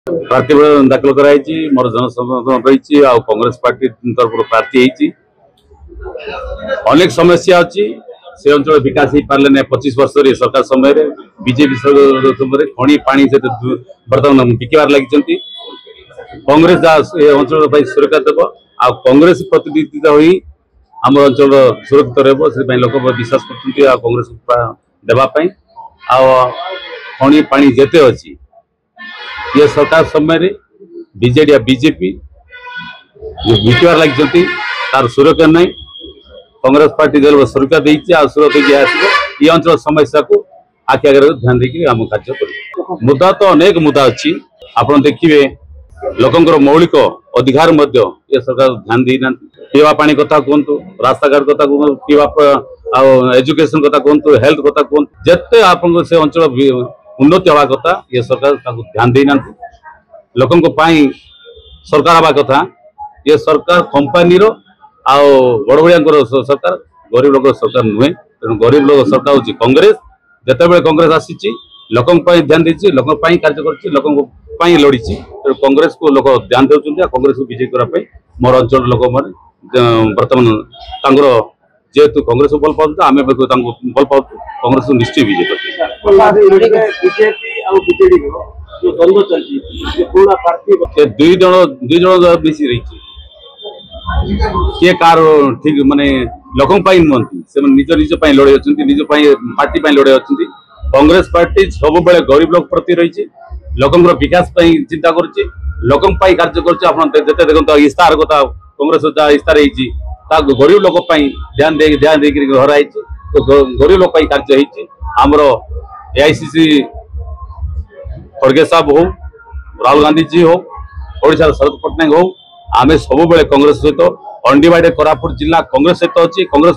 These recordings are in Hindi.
प्रार्थी दाखल कराई मोर जनसमर्थन रही कांग्रेस पार्टी तरफ प्रार्थी अनेक समस्या अच्छी से अंचल विकास हो पारे ना 25 वर्ष सरकार समय बीजेपी समय खणी पानी से बर्तमान बिकबार लगी कांग्रेस अंचल सुरक्षा देव आ कांग्रेस प्रतिनिधित्व हो आम अंचल सुरक्षित रही लोक विश्वास कर कांग्रेस देवाई खणी पानी जेते अच्छी ये सरकार समय बीजेडी बीजेपी बिकबार लगी तार सुरक्षा नहीं कांग्रेस पार्टी दल सुरक्षा देती सुरक्षा ये अंचल समस्या को आखि आगे ध्यान देकी आम कार्य कर मुद्दा तो अनेक मुद्दा अच्छी आप देखिए लोकंर मौलिक अधिकार ये सरकार ध्यान देना पीवा पानी कथा कहतु रास्ता घाट कथा कहतु पीवा एजुकेशन कथा कहतु हेल्थ कथा कहतु जिते आप से अंचल उन्नति हवा कथा ये सरकार ध्यान देना लोकों सरकार हवा कथा ये सरकार कंपानी बड़ बड़िया सरकार गरीब लोक सरकार नुहे तेणु गरीब लोक सरकार हूँ कांग्रेस जिते कांग्रेस आसी लोकों ध्यान देती लोकों कार्य कर लड़ी तेणु कांग्रेस को लोक ध्यान देते कांग्रेस को विजय करने मोर अंचल लोक मैंने बर्तमान जेहेतु कांग्रेस भल पाऊँ आम भल पाऊँ कांग्रेस को निश्चय विजय दुई जन मिसी रही किए कार ठीक माने लोकों नुहति से निज निज लड़े अच्छे निज पार्टी लड़े अच्छे कांग्रेस पार्टी सब बेले गरीब लोक प्रति रही लोकों विकास चिंता कर लोकों कार्य करते देखो इस्तार कथा कांग्रेस इस्तार हो गरीब लोक ध्यान देकर हराई तो गरीब लोक कार्य होमर एआईसीसी खड़गे साहब हो राहुल गांधी जी हो ओडिशा शरद पट्टनायक हो आमे सब बेले कांग्रेस सहित अनडिवाइडेड कोरापुट जिला कांग्रेस सहित अच्छी कांग्रेस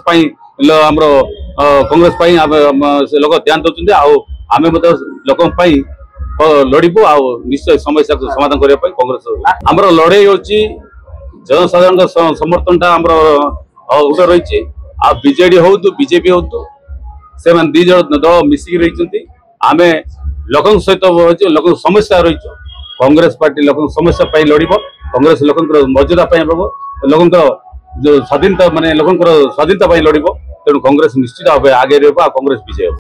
कांग्रेस लोक ध्यान दौरान आम लोकों लड़बू निश्चय समस्या को समाधान करने कांग्रेस आमर लड़ाई हो जनसाधारण समर्थन गोटे रही बीजेडी हो बीजेपी हो से दीज दल मिसिक रही आम लोकों सहित लोक समस्या रही कांग्रेस पार्टी लोक समस्या लड़ कांग्रेस लोक मर्यादा लोक स्वाधीनता माने लोक स्वाधीनता लड़ तेणु कांग्रेस निश्चित भाव आगे रहा कांग्रेस विजय।